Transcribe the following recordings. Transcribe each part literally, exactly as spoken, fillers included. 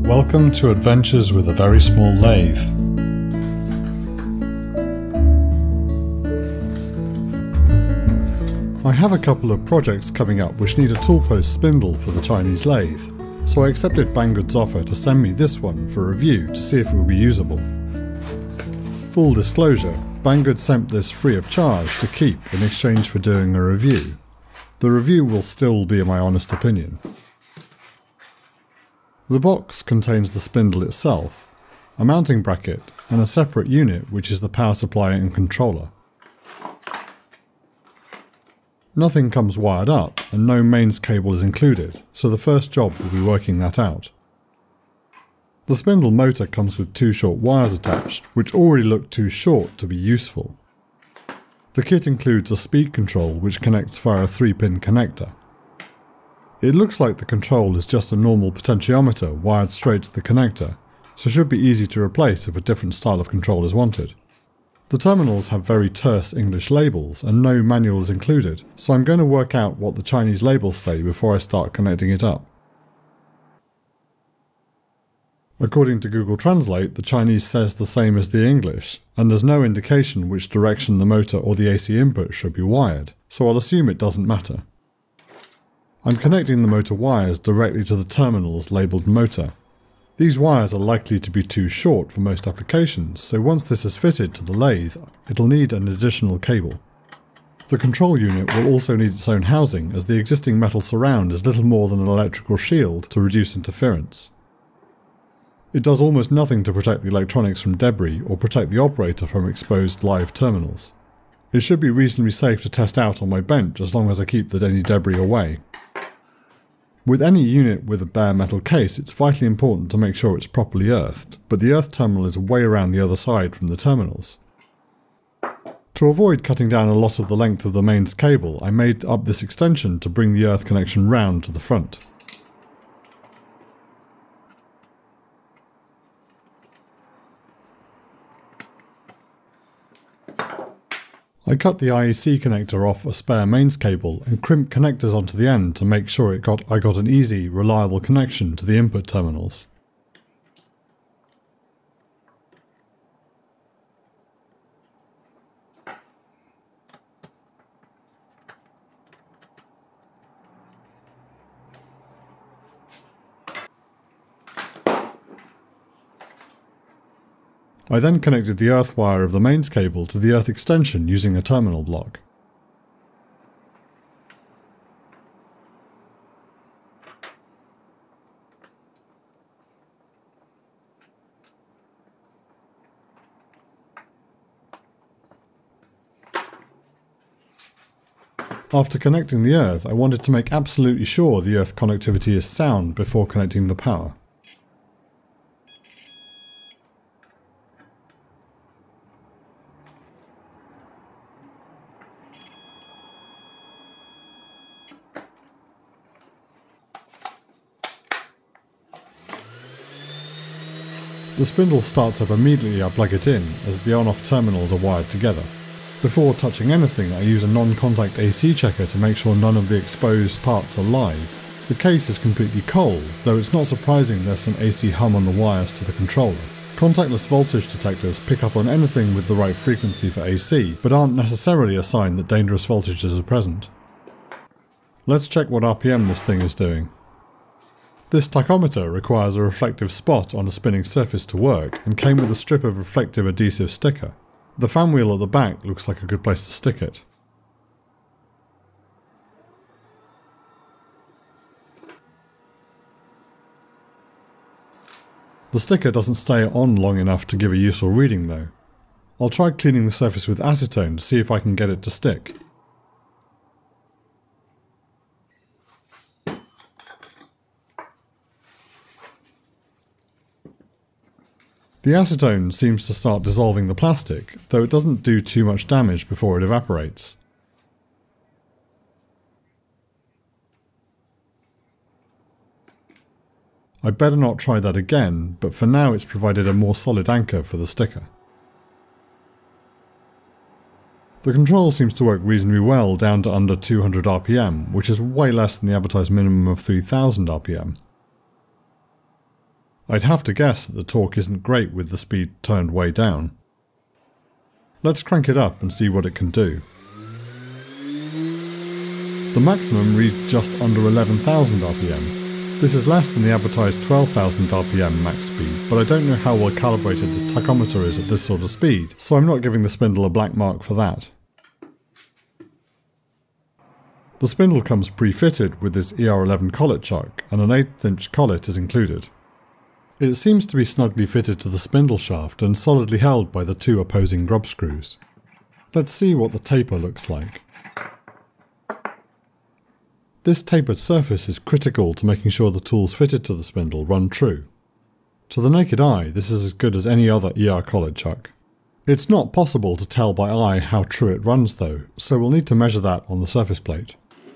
Welcome to Adventures with a Very Small Lathe. I have a couple of projects coming up which need a Toolpost Spindle for the Chinese lathe, so I accepted Banggood's offer to send me this one for review to see if it would be usable. Full disclosure, Banggood sent this free of charge to keep in exchange for doing a review. The review will still be my honest opinion. The box contains the spindle itself, a mounting bracket, and a separate unit which is the power supply and controller. Nothing comes wired up and no mains cable is included, so the first job will be working that out. The spindle motor comes with two short wires attached, which already look too short to be useful. The kit includes a speed control which connects via a three pin connector. It looks like the control is just a normal potentiometer wired straight to the connector, so should be easy to replace if a different style of control is wanted. The terminals have very terse English labels and no manuals included, so I'm going to work out what the Chinese labels say before I start connecting it up. According to Google Translate, the Chinese says the same as the English, and there's no indication which direction the motor or the A C input should be wired, so I'll assume it doesn't matter. I'm connecting the motor wires directly to the terminals labelled motor. These wires are likely to be too short for most applications, so once this is fitted to the lathe, it'll need an additional cable. The control unit will also need its own housing, as the existing metal surround is little more than an electrical shield to reduce interference. It does almost nothing to protect the electronics from debris or protect the operator from exposed live terminals. It should be reasonably safe to test out on my bench as long as I keep the any debris away. With any unit with a bare metal case, it's vitally important to make sure it's properly earthed, but the earth terminal is way around the other side from the terminals. To avoid cutting down a lot of the length of the mains cable, I made up this extension to bring the earth connection round to the front. I cut the I E C connector off a spare mains cable and crimped connectors onto the end to make sure it got, I got an easy, reliable connection to the input terminals. I then connected the earth wire of the mains cable to the earth extension using a terminal block. After connecting the earth, I wanted to make absolutely sure the earth connectivity is sound before connecting the power. The spindle starts up immediately I plug it in, as the on-off terminals are wired together. Before touching anything, I use a non-contact A C checker to make sure none of the exposed parts are live. The case is completely cold, though it's not surprising there's some A C hum on the wires to the controller. Contactless voltage detectors pick up on anything with the right frequency for A C, but aren't necessarily a sign that dangerous voltages are present. Let's check what R P M this thing is doing. This tachometer requires a reflective spot on a spinning surface to work and came with a strip of reflective adhesive sticker. The fan wheel at the back looks like a good place to stick it. The sticker doesn't stay on long enough to give a useful reading though. I'll try cleaning the surface with acetone to see if I can get it to stick. The acetone seems to start dissolving the plastic, though it doesn't do too much damage before it evaporates. I'd better not try that again, but for now it's provided a more solid anchor for the sticker. The control seems to work reasonably well down to under two hundred R P M, which is way less than the advertised minimum of three thousand R P M. I'd have to guess that the torque isn't great with the speed turned way down. Let's crank it up and see what it can do. The maximum reads just under eleven thousand R P M. This is less than the advertised twelve thousand R P M max speed, but I don't know how well calibrated this tachometer is at this sort of speed, so I'm not giving the spindle a black mark for that. The spindle comes pre-fitted with this E R eleven collet chuck, and an eighth inch collet is included. It seems to be snugly fitted to the spindle shaft and solidly held by the two opposing grub screws. Let's see what the taper looks like. This tapered surface is critical to making sure the tools fitted to the spindle run true. To the naked eye, this is as good as any other E R collet chuck. It's not possible to tell by eye how true it runs though, so we'll need to measure that on the surface plate.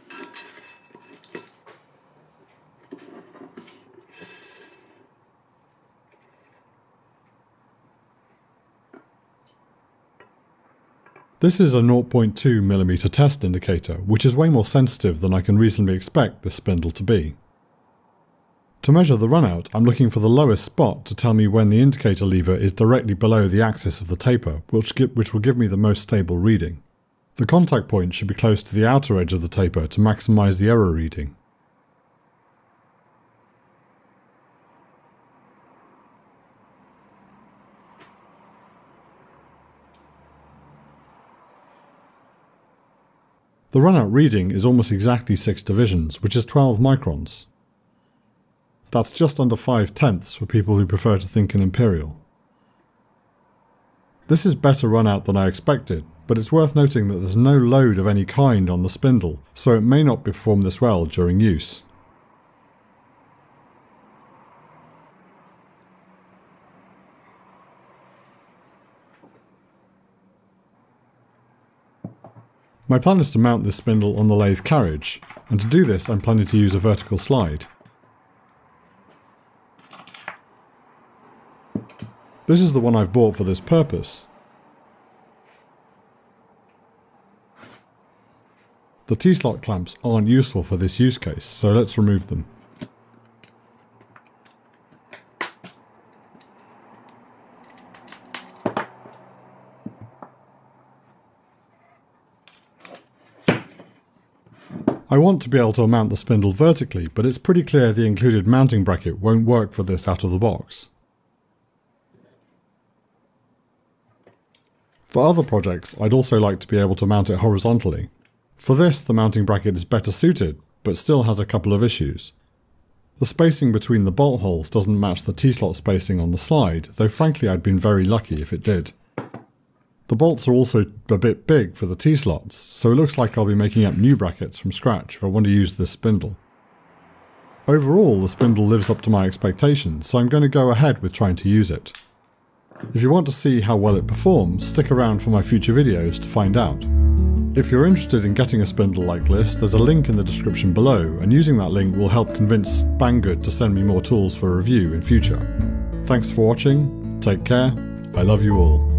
This is a zero point two millimeter test indicator, which is way more sensitive than I can reasonably expect this spindle to be. To measure the runout, I'm looking for the lowest spot to tell me when the indicator lever is directly below the axis of the taper, which, which will give me the most stable reading. The contact point should be close to the outer edge of the taper to maximise the error reading. The runout reading is almost exactly six divisions, which is twelve microns. That's just under five tenths for people who prefer to think in imperial. This is better runout than I expected, but it's worth noting that there's no load of any kind on the spindle, so it may not perform this well during use. My plan is to mount this spindle on the lathe carriage, and to do this I'm planning to use a vertical slide. This is the one I've bought for this purpose. The T-slot clamps aren't useful for this use case, so let's remove them. I want to be able to mount the spindle vertically, but it's pretty clear the included mounting bracket won't work for this out of the box. For other projects, I'd also like to be able to mount it horizontally. For this, the mounting bracket is better suited, but still has a couple of issues. The spacing between the bolt holes doesn't match the T-slot spacing on the slide, though frankly I'd been very lucky if it did. The bolts are also a bit big for the T-slots, so it looks like I'll be making up new brackets from scratch if I want to use this spindle. Overall, the spindle lives up to my expectations, so I'm going to go ahead with trying to use it. If you want to see how well it performs, stick around for my future videos to find out. If you're interested in getting a spindle like this, there's a link in the description below, and using that link will help convince Banggood to send me more tools for review in future. Thanks for watching, take care, I love you all.